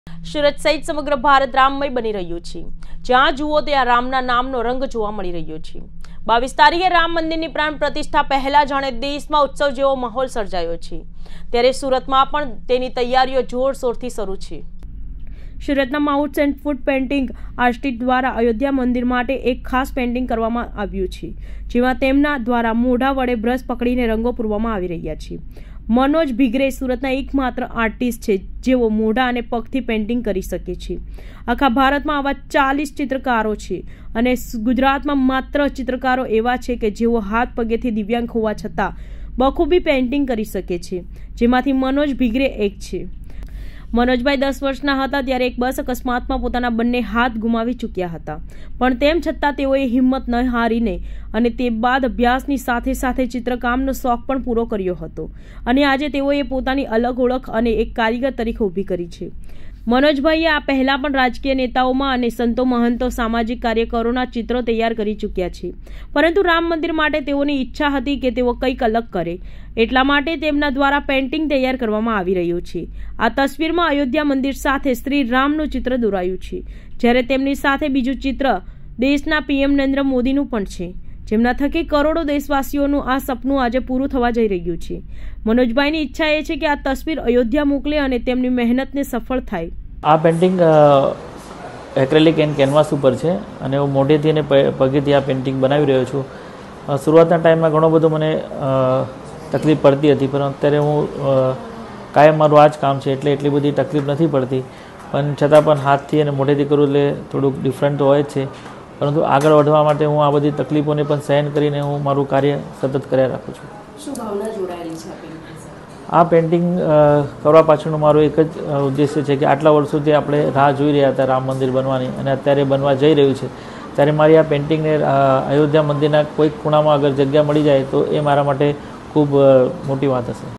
સુરત સહિત સમગ્ર ભારત રામમય બની રહ્યું છે। જ્યાં જુઓ ત્યાં રામના નામનો રંગ જોવા મળી રહ્યો છે। 22 તારીખે રામ મંદિરની પ્રાણ પ્રતિષ્ઠા પહેલા જાણે દેશમાં ઉત્સવ જેવો માહોલ સર્જાયો છે, ત્યારે સુરતમાં પણ તેની તૈયારીઓ જોરશોરથી શરૂ છે। સુરતના mounts and food painting artist દ્વારા અયોધ્યા મંદિર માટે એક ખાસ પેઇન્ટિંગ કરવામાં આવ્યું છે, જેમાં તેમના દ્વારા મોઢા વડે બ્રશ પકડીને રંગો પૂરવામાં આવી રહ્યા છે। મનોજ ભીગરે સુરતના એકમાત્ર આર્ટિસ્ટ છે જેઓ મોઢા અને પગથી પેઇન્ટિંગ કરી શકે છે। આખા ભારતમાં આવા 40 ચિત્રકારો છે અને ગુજરાતમાં માત્ર ચિત્રકારો એવા છે કે જેઓ હાથ પગેથી દિવ્યાંગ હોવા છતાં બખૂબી પેઇન્ટિંગ કરી શકે છે, જેમાંથી મનોજ ભીગરે એક છે। મનોજભાઈ 10 વર્ષના હતા ત્યારે એક બસ અકસ્માતમાં પોતાના બંને હાથ ગુમાવી ચૂક્યા હતા, પણ તેમ છતાં તેઓએ હિંમત ન હારીને અને તે બાદ અભ્યાસની સાથે સાથે ચિત્રકામનો શોખ પણ પૂરો કર્યો હતો અને આજે તેઓએ પોતાની અલગ ઓળખ અને એક કારીગર તરીકે ઊભી કરી છે। મનોજભાઈએ આ પહેલા પણ રાજકીય નેતાઓમાં અને સંતો મહંતો સામાજિક કાર્યકરોના ચિત્રો તૈયાર કરી ચૂક્યા છે, પરંતુ રામ મંદિર માટે તેઓની ઈચ્છા હતી કે તેઓ કંઈક અલગ કરે, એટલા માટે તેમના દ્વારા પેઇન્ટિંગ તૈયાર કરવામાં આવી રહ્યું છે। આ તસવીરમાં અયોધ્યા મંદિર સાથે શ્રી રામનું ચિત્ર દોરાયું છે, જ્યારે તેમની સાથે બીજું ચિત્ર દેશના પીએમ નરેન્દ્ર મોદીનું પણ છે, જેમના થકી કરોડો દેશવાસીઓનું આ સપનું આજે પૂરું થવા જઈ રહ્યું છે। મનોજભાઈની ઈચ્છા એ છે કે આ તસવીર અયોધ્યા મોકલે અને તેમની મહેનતને સફળ થાય। આ પેઇન્ટિંગ એક્રેલિક એન્ડ કેનવાસ ઉપર છે અને હું મોઢેથી અને પગેથી આ પેઇન્ટિંગ બનાવી રહ્યો છું। શરૂઆતના ટાઈમમાં ઘણો બધો મને તકલીફ પડતી હતી, પણ અત્યારે હું કાયમ મારું આ જ કામ છે એટલે એટલી બધી તકલીફ નથી પડતી, પણ છતાં પણ હાથથી અને મોઢેથી કરું એટલે થોડુંક ડિફરન્ટ તો હોય જ છે, પરંતુ આગળ વધવા માટે હું આ બધી તકલીફોને પણ સહન કરીને હું મારું કાર્ય સતત કર્યા રાખું છું। શું ભાવના જોડાયેલી છે આ પેઇન્ટિંગ કરવા પાછળનો મારો એક જ ઉદ્દેશ્ય છે કે આટલા વર્ષોથી આપણે રાહ જોઈ રહ્યા હતા રામ મંદિર બનવાની અને અત્યારે બનવા જઈ રહ્યું છે, ત્યારે મારી આ પેઇન્ટિંગને અયોધ્યા મંદિરના કોઈક ખૂણામાં અગર જગ્યા મળી જાય તો એ મારા માટે ખૂબ મોટી વાત હશે।